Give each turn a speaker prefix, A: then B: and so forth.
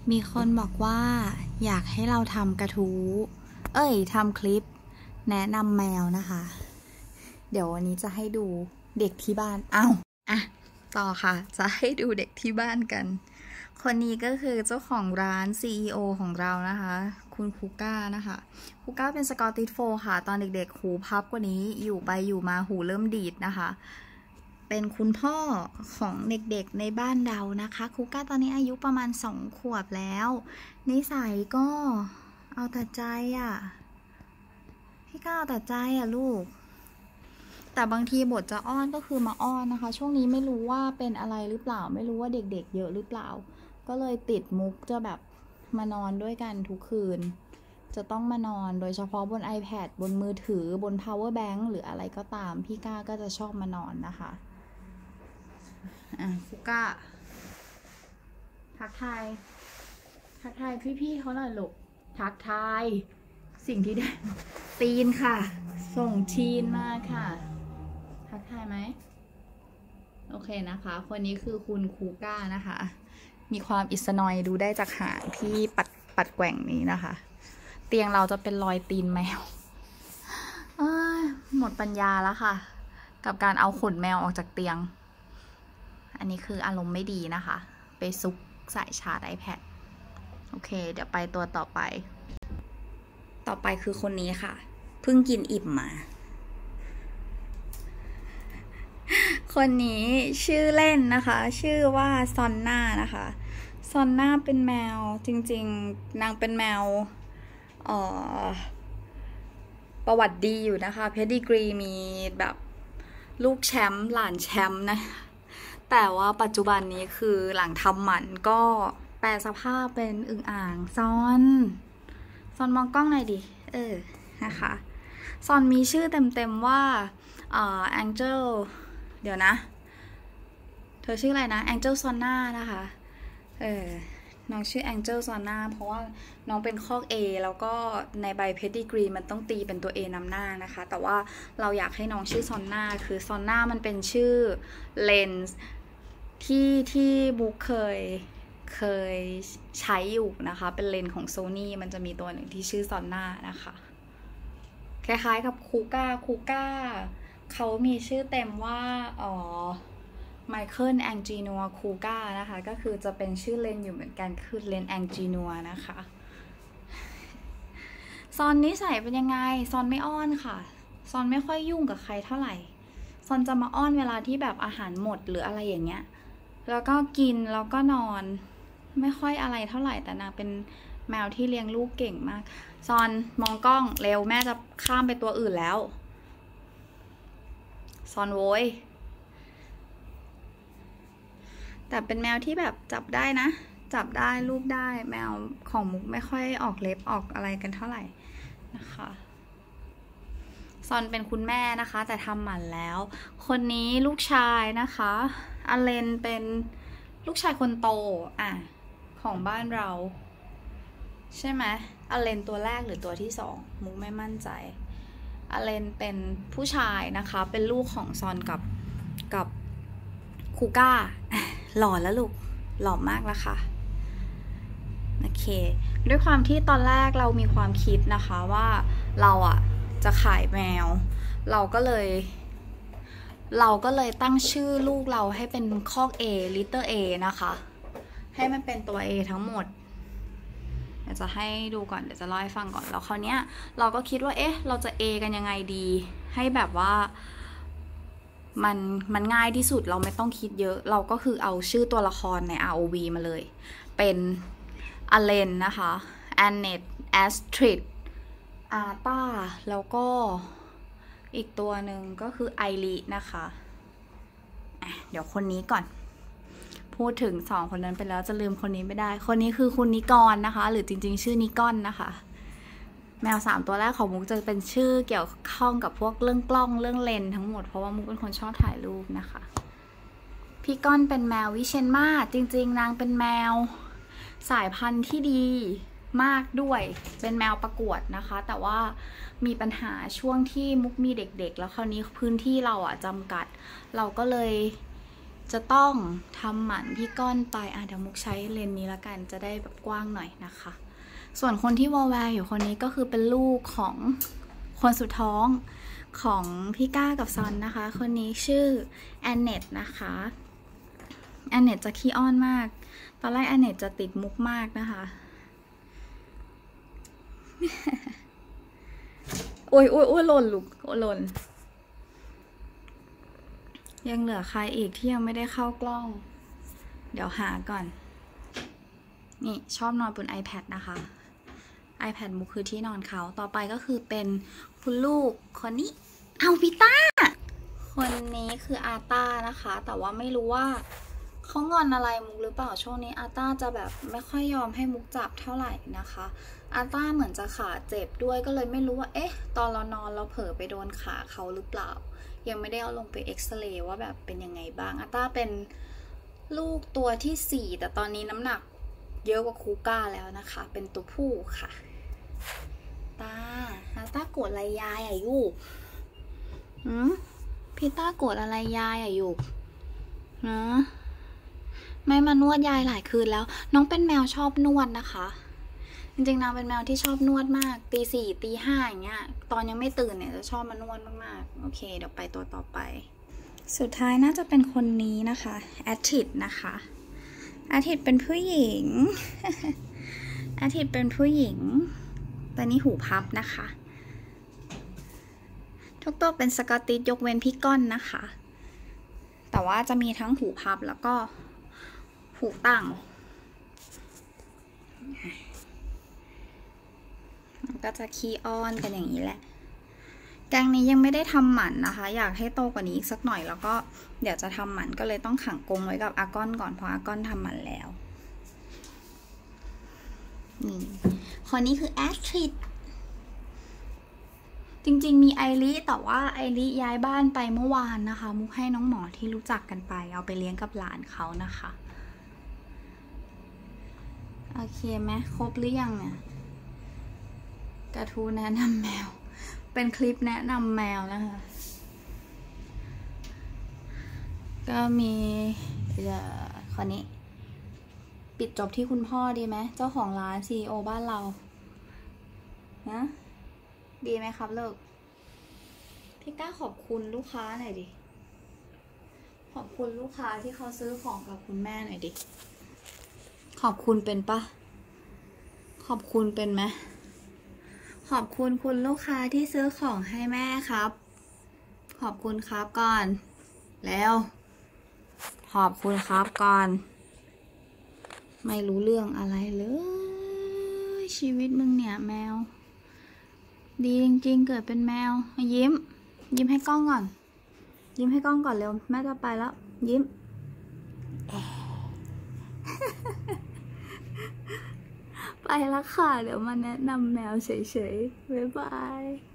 A: มีคนบอกว่าอยากให้เราทำกระทู้ทำคลิปแนะนำแมวนะคะ เดี๋ยววันนี้จะให้ดูเด็กที่บ้านต่อค่ะ จะให้ดูเด็กที่บ้านกัน คนนี้ก็คือเจ้าของร้าน CEO ของเรานะคะ คุณคูก้านะคะคูก้าเป็นสกอตติชโฟลด์ค่ะ ตอนเด็กๆหูพับกว่านี้อยู่ไปอยู่มาหูเริ่มดีดนะคะเป็นคุณพ่อของเด็กๆในบ้านเรานะคะคูก้าตอนนี้อายุประมาณ2 ขวบแล้วนิสัยก็เอาแต่ใจพี่ก้าเอาแต่ใจลูกแต่บางทีบทจะอ้อนก็คือมาอ้อนนะคะช่วงนี้ไม่รู้ว่าเป็นอะไรหรือเปล่าไม่รู้ว่าเด็กๆเยอะหรือเปล่าก็เลยติดมุกจะแบบมานอนด้วยกันทุกคืนจะต้องมานอนโดยเฉพาะบน iPad บนมือถือบน power bank หรืออะไรก็ตามพี่ก้าก็จะชอบมานอนนะคะฟูก้าทักทายพี่ๆเขาหน่อยลูกทักทายสิ่งที่ได้ตีนค่ะส่งชีนมาค่ะทักทายไหมโอเคนะคะคนนี้คือคุณคูก้านะคะมีความอิสนอยดูได้จากหางที่ปัดแกว่งนี้นะคะเตียงเราจะเป็นรอยตีนแมวหมดปัญญาแล้วค่ะกับการเอาขนแมวออกจากเตียงอันนี้คืออารมณ์ไม่ดีนะคะไปซุกสายชาร์จ iPad โอเคเดี๋ยวไปตัวต่อไปคือคนนี้ค่ะเพิ่งกินอิ่มมาคนนี้ชื่อเล่นนะคะชื่อว่าซอนน่านะคะซอนน่าเป็นแมวจริงๆนางเป็นแมวประวัติดีอยู่นะคะเพดิกรีมีแบบลูกแชมป์หลานแชมป์นะแต่ว่าปัจจุบันนี้คือหลังทำหมันก็แปลสภาพเป็นอึ่งอ่างซอนมองกล้องหน่อยดินะคะซอนมีชื่อเต็มๆว่าแองเจิลเดี๋ยวนะเธอชื่ออะไรนะแองเจิลซอนน่านะคะน้องชื่อแองเจิลซอนน่าเพราะว่าน้องเป็นคอก A แล้วก็ในใบเพดิกรีมันต้องตีเป็นตัว A นำหน้านะคะแต่ว่าเราอยากให้น้องชื่อซอนน่าคือซอนน่ามันเป็นชื่อเลนส์ที่บุ๊กเคยใช้อยู่นะคะเป็นเลนส์ของ Sony มันจะมีตัวหนึ่งที่ชื่อซอนน่านะคะคล้ายๆกับคูก้าเขามีชื่อเต็มว่าไมเคิลแองจีนัวคูก้านะคะก็คือจะเป็นชื่อเลนอยู่เหมือนกันคือเลนแองจีนัวนะคะซอนนิสัยเป็นยังไงซอนไม่อ้อนค่ะซอนไม่ค่อยยุ่งกับใครเท่าไหร่ซอนจะมาอ้อนเวลาที่แบบอาหารหมดหรืออะไรอย่างเงี้ยแล้วก็กินแล้วก็นอนไม่ค่อยอะไรเท่าไหร่แต่นางเป็นแมวที่เลี้ยงลูกเก่งมากซอนมองกล้องเร็วแม่จะข้ามไปตัวอื่นแล้วซอนโว้ยแต่เป็นแมวที่แบบจับได้นะจับได้รูปได้แมวของมุกไม่ค่อยออกเล็บออกอะไรกันเท่าไหร่นะคะซอนเป็นคุณแม่นะคะแต่ทำหมันแล้วคนนี้ลูกชายนะคะอเลนเป็นลูกชายคนโตของบ้านเราใช่ไหมอเลนตัวแรกหรือตัวที่2มุกไม่มั่นใจอเลนเป็นผู้ชายนะคะเป็นลูกของซอนกับคูก้าหล่อแล้วลูกหล่อมากแล้วค่ะโอเคด้วยความที่ตอนแรกเรามีความคิดนะคะว่าเราจะขายแมวเราก็เลยตั้งชื่อลูกเราให้เป็นคอก A Little A นะคะให้มันเป็นตัว A ทั้งหมดเดี๋ยวจะให้ดูก่อนเดี๋ยวจะเล่าให้ฟังก่อนแล้วคราวเนี้ยเราก็คิดว่าเราจะ A กันยังไงดีให้แบบว่ามันง่ายที่สุดเราไม่ต้องคิดเยอะเราก็คือเอาชื่อตัวละครใน ROV มาเลยเป็นอเลนนะคะแอนเนตแอสทริดอาร์ตาแล้วก็อีกตัวหนึ่งก็คือไอรินะคะเดี๋ยวคนนี้ก่อนพูดถึง2คนนั้นไปแล้วจะลืมคนนี้ไม่ได้คนนี้คือคุณนิกรนะคะหรือจริงๆชื่อนิกอนนะคะแมว3ตัวแรกของมุกจะเป็นชื่อเกี่ยวข้องกับพวกเรื่องกล้องเรื่องเลนทั้งหมดเพราะว่ามุกเป็นคนชอบถ่ายรูปนะคะพี่ก้อนเป็นแมววิเชียรมาศจริงๆนางเป็นแมวสายพันธุ์ที่ดีมากด้วยเป็นแมวประกวดนะคะแต่ว่ามีปัญหาช่วงที่มุกมีเด็กๆแล้วคราวนี้พื้นที่เราจำกัดเราก็เลยจะต้องทำหมันพี่ก้อนไปเดี๋ยวมุกใช้เลนส์นี้ละกันจะได้แบบกว้างหน่อยนะคะ ส่วนคนที่วอลแวร์อยู่คนนี้ก็คือเป็นลูกของคนสุดท้องของพี่ก้ากับซอนนะคะ คนนี้ชื่อแอนเนตนะคะแอนเนตจะขี้อ้อนมากตอนแรกแอนเนตจะติดมุกมากนะคะ โอ้ยหล่นลูกหล่นยังเหลือใครอีกที่ยังไม่ได้เข้ากล้องเดี๋ยวหาก่อนนี่ชอบนอนบน iPad นะคะ iPad มุกคือที่นอนเขาต่อไปก็คือเป็นคุณลูกคนนี้พี่ต้าคนนี้คืออาต้านะคะแต่ว่าไม่รู้ว่าเขางอนอะไรมุกหรือเปล่าช่วงนี้อาต้าจะแบบไม่ค่อยยอมให้มุกจับเท่าไหร่นะคะอาต้าเหมือนจะขาเจ็บด้วยก็เลยไม่รู้ว่าตอนเรานอนเราเผลอไปโดนขาเขาหรือเปล่ายังไม่ได้เอาลงไปเอ็กซเรย์ว่าแบบเป็นยังไงบ้างอาต้าเป็นลูกตัวที่4แต่ตอนนี้น้ำหนักเยอะกว่าคูก้าแล้วนะคะเป็นตัวผู้ค่ะต้าโกรธอะไรยายอยู่พี่ต้าโกรธอะไรยายอยู่นะไม่มานวดยายหลายคืนแล้วน้องเป็นแมวชอบนวดนะคะจริงๆนางเป็นแมวที่ชอบนวดมากตี 4ตี 5อย่างเงี้ยตอนยังไม่ตื่นเนี่ยจะชอบมานวดมากๆโอเคเดี๋ยวไปตัวต่อไปสุดท้ายน่าจะเป็นคนนี้นะคะแอททิดนะคะแอททิดเป็นผู้หญิง แอททิดเป็นผู้หญิงตอนนี้หูพับนะคะทุกตัวเป็นสกอตติชยกเว้นพี่ก้อนนะคะแต่ว่าจะมีทั้งหูพับแล้วก็หูตั้งก็จะขี้อ้อนกันอย่างนี้แหละแกงนี้ยังไม่ได้ทำหมันนะคะอยากให้โตกว่านี้อีกสักหน่อยแล้วก็เดี๋ยวจะทำหมันก็เลยต้องขังกรงไว้กับอากอนก่อนเพราะอากอนทำหมันแล้วนี่คนนี้คือแอสทริดจริงๆมีไอริแต่ว่าไอริย้ายบ้านไปเมื่อวานนะคะมุกให้น้องหมอที่รู้จักกันไปเอาไปเลี้ยงกับหลานเขานะคะโอเคไหมครบหรือยังเนี่ยกระทู้แนะนำแมวเป็นคลิปแนะนำแมวนะคะก็มีคนนี้ปิดจบที่คุณพ่อดีไหมเจ้าของร้าน CEO บ้านเรานะดีไหมครับเลิกพี่ก้าขอบคุณลูกค้าหน่อยดิขอบคุณลูกค้าที่เขาซื้อของกับคุณแม่หน่อยดิขอบคุณเป็นปะขอบคุณเป็นไหมขอบคุณคุณลูกค้าที่ซื้อของให้แม่ครับขอบคุณครับก่อนแล้วขอบคุณครับก่อนไม่รู้เรื่องอะไรเลยชีวิตมึงเนี่ยแมวดีจริงๆเกิดเป็นแมวยิ้มให้กล้องก่อนยิ้มให้กล้องก่อนเร็วแม่จะไปแล้วยิ้มไปแล้วค่ะเดี๋ยวมาแนะนำแมวเฉยๆบ๊ายบาย